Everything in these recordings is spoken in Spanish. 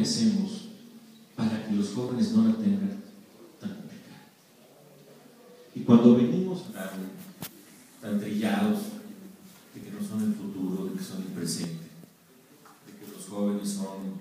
le hacemos para que los jóvenes no la tengan tan complicada? Y cuando venimos tan trillados de que no son el futuro, de que son el presente, de que los jóvenes son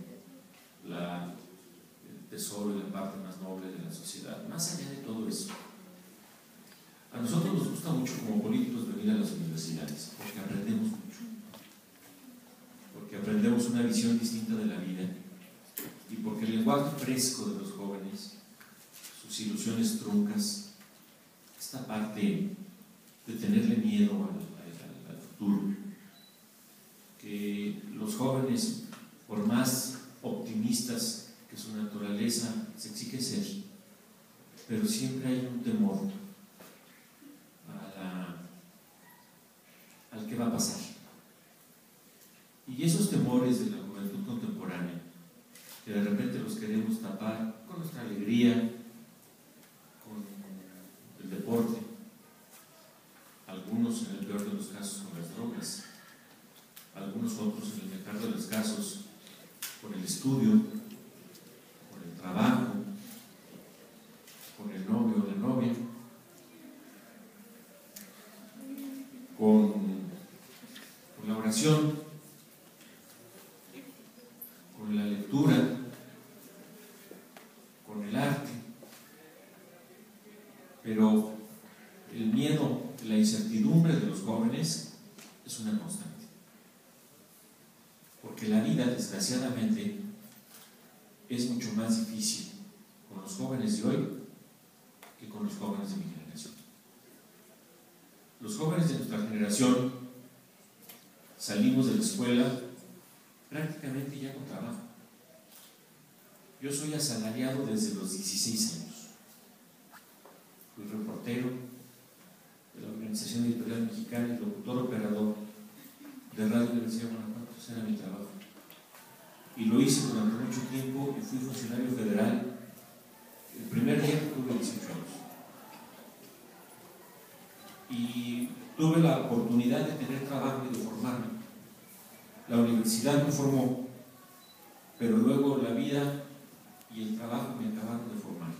el tesoro y la parte más noble de la sociedad, más allá de todo eso, a nosotros nos gusta mucho como políticos venir a las universidades, porque aprendemos mucho, porque aprendemos una visión distinta de la vida, y porque el lenguaje fresco de los jóvenes, sus ilusiones truncas, esta parte de tenerle miedo al futuro, que los jóvenes, por más optimistas que su naturaleza se exige ser, pero siempre hay un temor al que va a pasar. Y esos temores de la juventud contemporánea, que de repente los queremos tapar con nuestra alegría, con el deporte, algunos en el peor de los casos con las drogas, algunos otros en el mejor de los casos con el estudio, con el trabajo, con el novio o la novia, con la oración, con la lectura, con el arte. Pero el miedo, la incertidumbre de los jóvenes es una constante. Porque la vida, desgraciadamente, es mucho más difícil con los jóvenes de hoy que con los jóvenes de mi generación. Los jóvenes de nuestra generación salimos de la escuela prácticamente ya con trabajo. Yo soy asalariado desde los 16 años. Fui reportero de la Organización Editorial Mexicana y locutor operador de Radio Universidad de Guanajuato. Ese era mi trabajo. Y lo hice durante mucho tiempo y fui funcionario federal el primer día que tuve 18 años. Y tuve la oportunidad de tener trabajo y de formarme. La universidad me formó, pero luego la vida y el trabajo me acabaron de formar.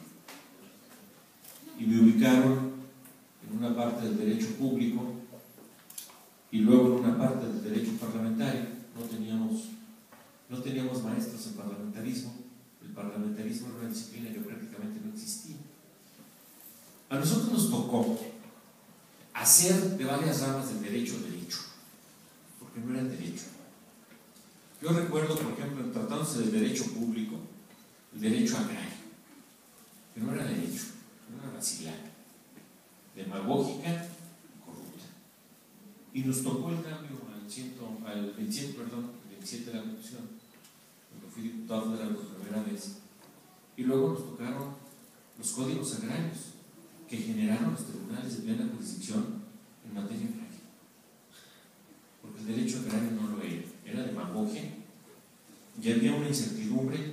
Y me ubicaron en una parte del derecho público y luego en una parte del derecho parlamentario. No teníamos maestros en parlamentarismo. El parlamentarismo era una disciplina que prácticamente no existía. A nosotros nos tocó hacer de varias ramas del derecho, porque no era derecho. Yo recuerdo, por ejemplo, en tratándose del derecho público, el derecho agrario, que no era derecho, era una vacilada, demagógica y corrupta. Y nos tocó el cambio al 27 de la Constitución, cuando fui diputado federal por primera vez. Y luego nos tocaron los códigos agrarios, que generaron los tribunales de plena jurisdicción en materia agraria. Porque el derecho agrario no lo era demagogia, y había una incertidumbre